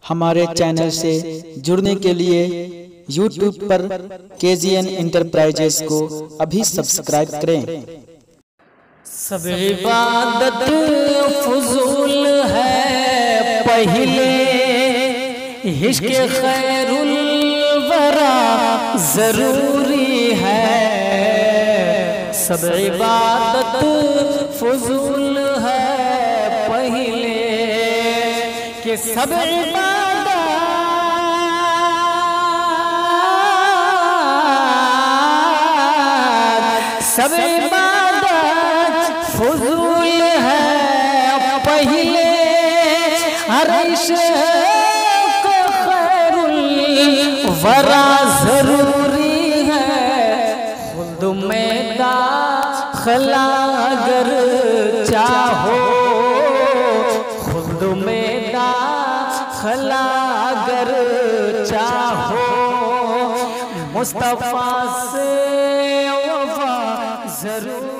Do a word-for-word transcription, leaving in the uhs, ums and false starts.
हमारे चैनल से जुड़ने के लिए यूट्यूब पर केजीएन इंटरप्राइजेस को अभी सब्सक्राइब करें। सब इबादत फजूल है पहले, इश्क खैरुल वरा जरूरी है। सब इबादत फजूल है पहले कि सब इबादत सब इबादत फजूल है पहले, हर इश्क खैरुल वरा जरूरी है। खुद में दाखिला अगर चाहो, खुद में दाखिला अगर चाहो, मुस्तफा से वफा जरूर